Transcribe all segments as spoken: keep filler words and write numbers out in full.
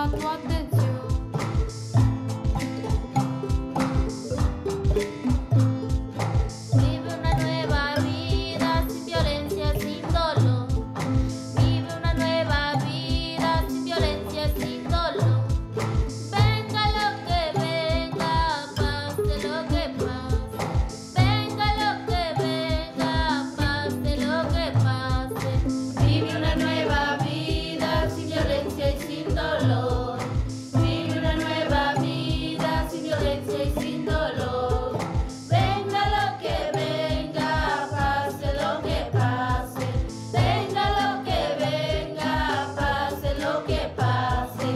tu atención. Vive una nueva vida sin violencia, sin dolor. Vive una nueva vida sin violencia, sin dolor. Venga lo que venga, pase lo que pase. Venga lo que venga, pase lo que pase. Vive una nueva vida sin violencia y sin dolor. Vive una nueva vida sin violencia y sin dolor. Venga lo que venga, pase lo que pase. Venga lo que venga, pase lo que pase.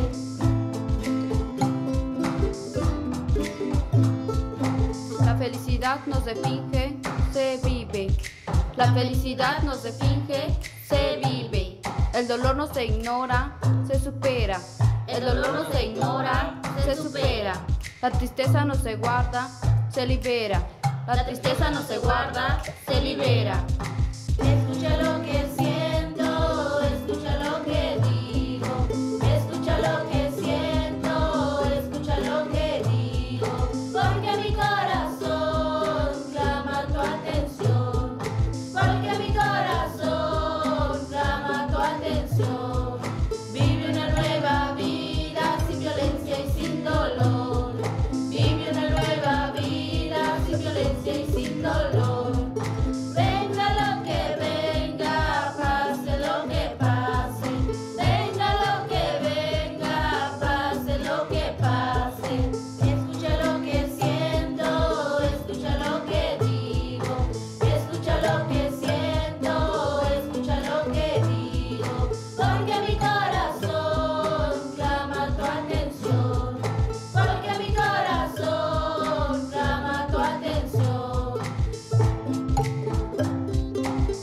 La felicidad no se finge, se vive. La felicidad no se finge, se vive. El dolor no se ignora, se supera. El dolor no se ignora, se supera. La tristeza no se guarda, se libera. La tristeza no se guarda, se libera. Escucha lo que siento, escucha lo que digo. Escucha lo que siento, escucha lo que digo. Porque mi corazón clama tu atención. Porque mi corazón clama tu atención. Vive una nueva vida sin violencia y sin dolor. Vive una nueva vida sin violencia y sin dolor. Venga lo que venga, pase lo que pase. Venga lo que venga, pase lo que pase. Escucha lo que siento, escucha lo que digo. Escucha lo que siento, escucha lo que digo. Porque mi corazón clama tu atención. Porque mi corazón clama tu atención.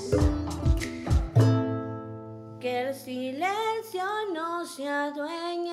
Que el silencio no se adueñe